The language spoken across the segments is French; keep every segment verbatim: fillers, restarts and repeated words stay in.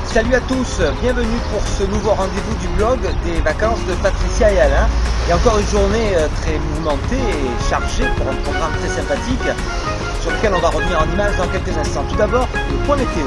Salut à tous, bienvenue pour ce nouveau rendez-vous du blog des vacances de Patricia et Alain. Et encore une journée très mouvementée et chargée pour un programme très sympathique sur lequel on va revenir en images dans quelques instants. Tout d'abord, le point météo.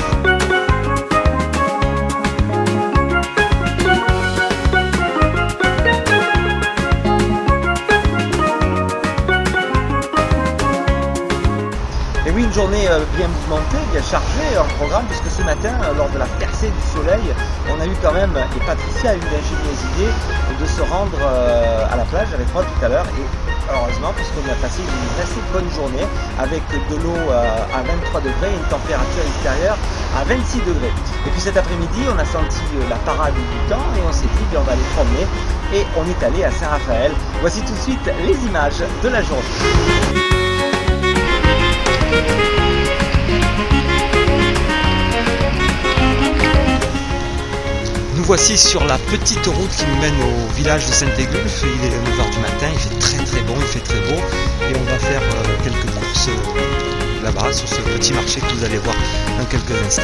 Et oui, une journée bien mouvementée, bien chargée en programme, puisque ce matin, lors de la percée du soleil, on a eu quand même, et Patricia a eu l'ingénieuse idée de se rendre à la plage avec moi tout à l'heure. Et heureusement, puisqu'on a passé une assez bonne journée avec de l'eau à vingt-trois degrés et une température extérieure à vingt-six degrés. Et puis cet après-midi, on a senti la parade du temps et on s'est dit, bien, on va aller promener. Et on est allé à Saint-Raphaël. Voici tout de suite les images de la journée. Nous voici sur la petite route qui nous mène au village de Saint-Égulphe. Il est neuf heures du matin, il fait très très bon, il fait très beau et on va faire euh, quelques courses euh, là-bas sur ce petit marché que vous allez voir dans quelques instants.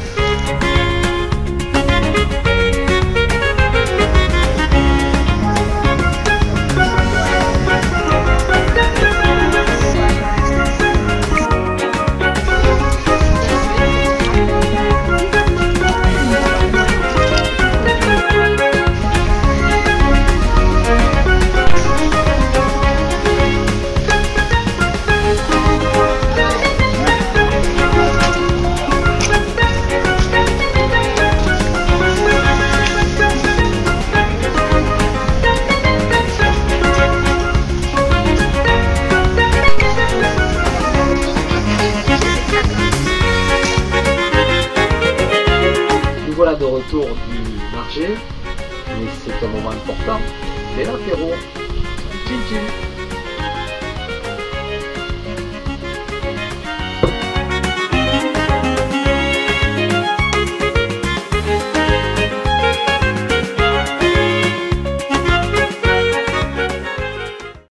Voilà de retour du marché, mais c'est un moment important, c'est l'apéro. Tchim tchim.